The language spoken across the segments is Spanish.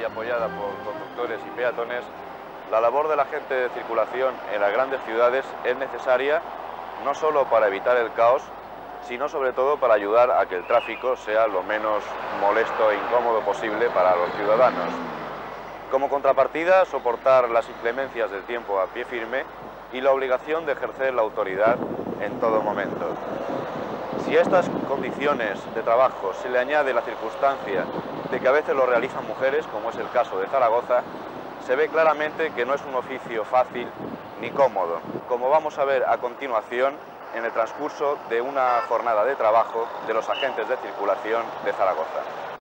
y apoyada por conductores y peatones, la labor del agente de circulación en las grandes ciudades es necesaria no solo para evitar el caos, sino sobre todo para ayudar a que el tráfico sea lo menos molesto e incómodo posible para los ciudadanos. Como contrapartida, soportar las inclemencias del tiempo a pie firme y la obligación de ejercer la autoridad en todo momento. Si a estas condiciones de trabajo se le añade la circunstancia de que a veces lo realizan mujeres, como es el caso de Zaragoza, se ve claramente que no es un oficio fácil ni cómodo, como vamos a ver a continuación en el transcurso de una jornada de trabajo de los agentes de circulación de Zaragoza.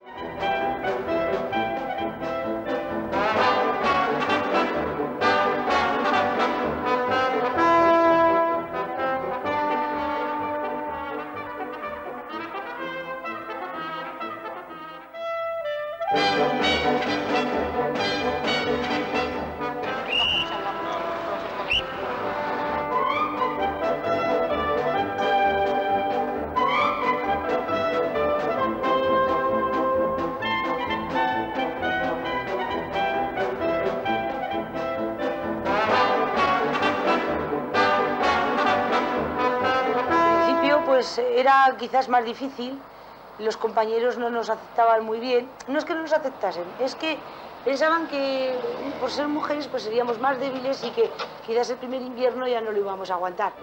Pues era quizás más difícil, los compañeros no nos aceptaban muy bien. No es que no nos aceptasen, es que pensaban que por ser mujeres pues seríamos más débiles y que quizás el primer invierno ya no lo íbamos a aguantar.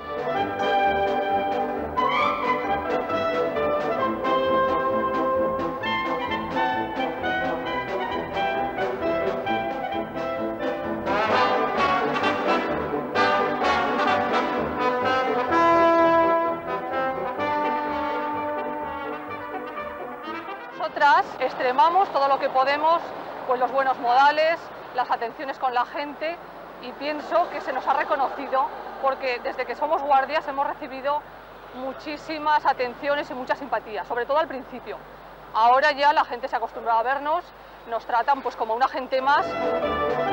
Nosotras extremamos todo lo que podemos, pues los buenos modales, las atenciones con la gente, y pienso que se nos ha reconocido porque desde que somos guardias hemos recibido muchísimas atenciones y mucha simpatía, sobre todo al principio. Ahora ya la gente se ha acostumbrado a vernos, nos tratan pues como una gente más.